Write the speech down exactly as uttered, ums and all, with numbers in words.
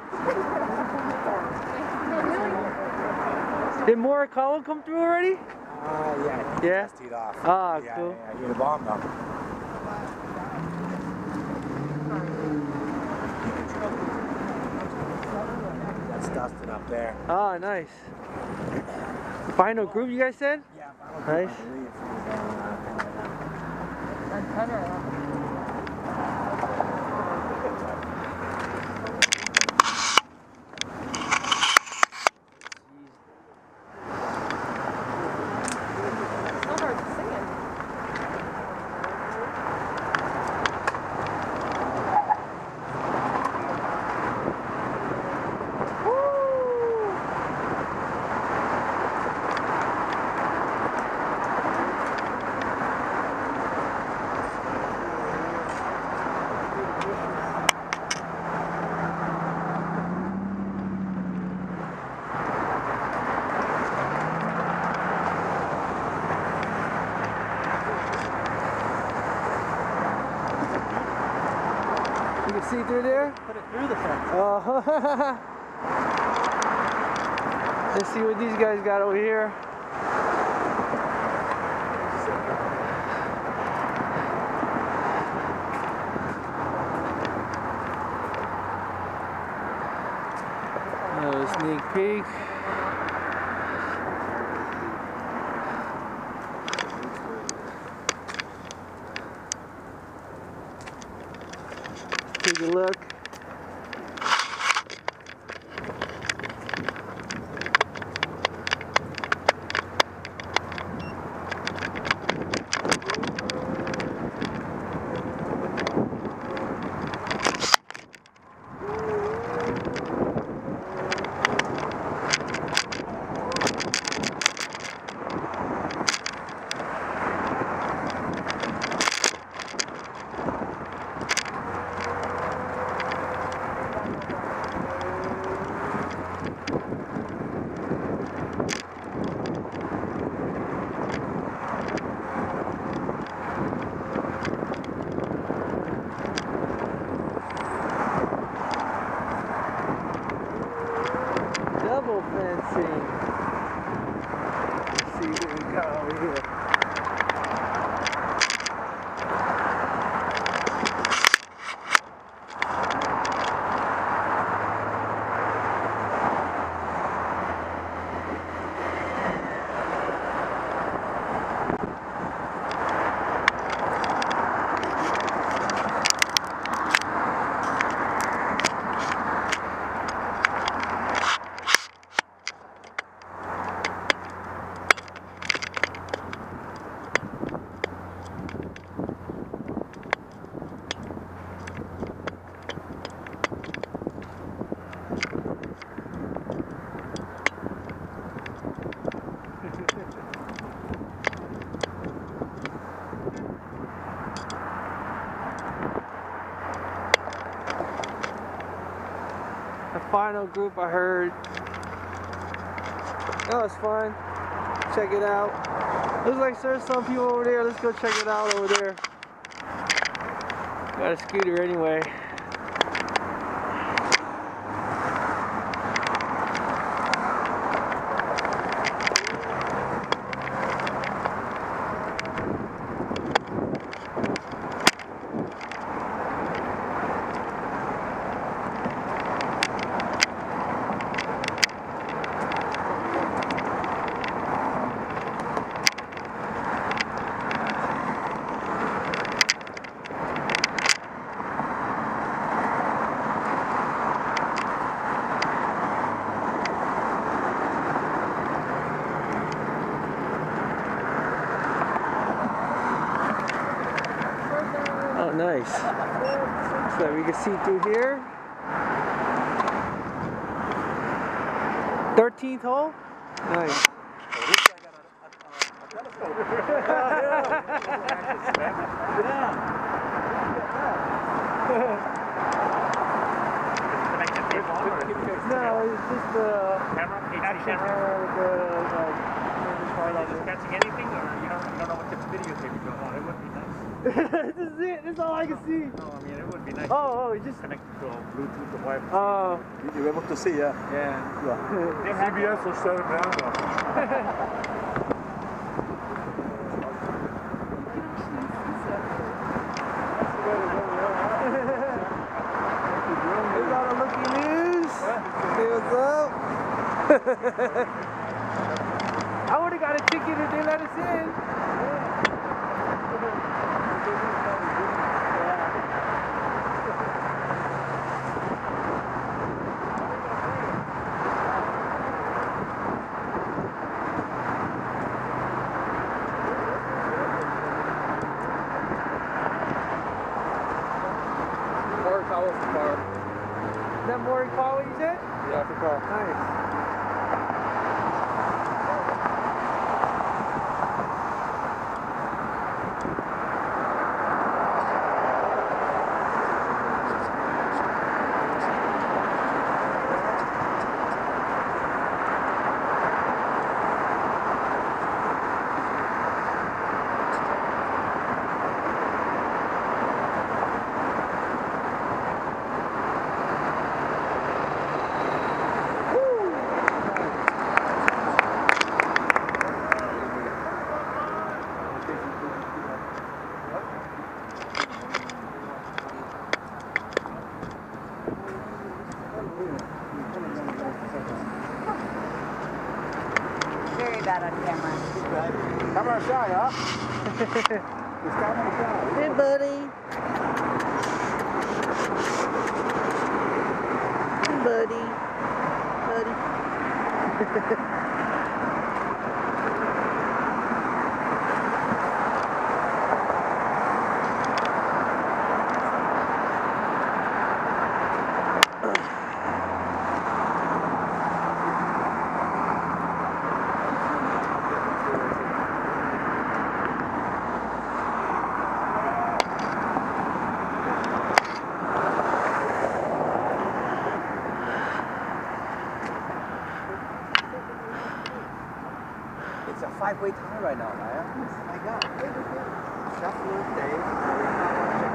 Did Morikawa come through already? Uh, yeah, I think he Yeah? just teed off. Ah, yeah, cool. Yeah, he hit a bomb though. That's Dustin up there. Ah, nice. Final group, you guys said? Yeah, nice. You can see through there? Put it through the fence. Oh. Let's see what these guys got over here. Another sneak peek. Take a look. Double fencing. Let's see what we got over here. The final group I heard. That was fun. Check it out. Looks like there's some people over there. Let's go check it out over there. Got a scooter anyway. Oh, nice. So we can see through here. thirteenth hole? Nice. No, it's just the Camera? Action camera. camera? The, like, Are you just catching anything, or you don't, you don't know what type of videotape you're going on? It would be nice. This is it. This is all I can see. No, I mean, it would be nice Oh, oh, you just. to connect to a Bluetooth device. Oh. You're able to see, yeah? Yeah. C B S will shut it down though. There's all the looky news. Hey, what's up? I would have got a ticket if they let us in. Is that Maury Paul, what you said? Yeah, I forgot. Nice. Very bad on camera. Camera shy, huh? It's camera shy. Hey, buddy. Hey, buddy. Buddy. It's a five-way tie right now, man. Oh my God. Shuffle, Dave.